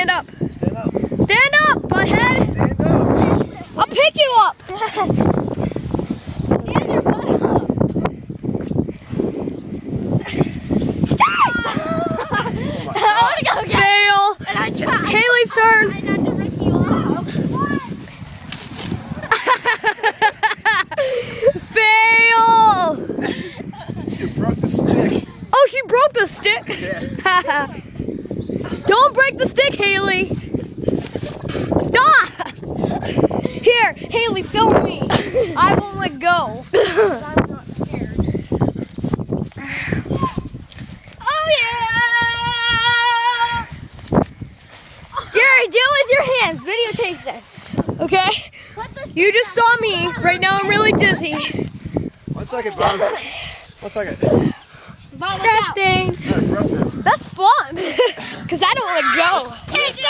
stand up. Stand up. Stand up, butthead. Stand up. I'll pick you up. Stand your butt up. I want to go get Fail. And I tried. Haley's turn. I tried not to rip you off. Fail. You broke the stick. Oh, she broke the stick. Yeah. Don't break the stick, Haley. Stop. Here, Haley, film me. I won't let go. I'm not scared. Oh, yeah. Jerry, do it with your hands. Videotape this. Okay. You just saw me. Right now I'm really dizzy. 1 second, Bob. 1 second. Vomit out. Testing. That's fun. Because I don't let go.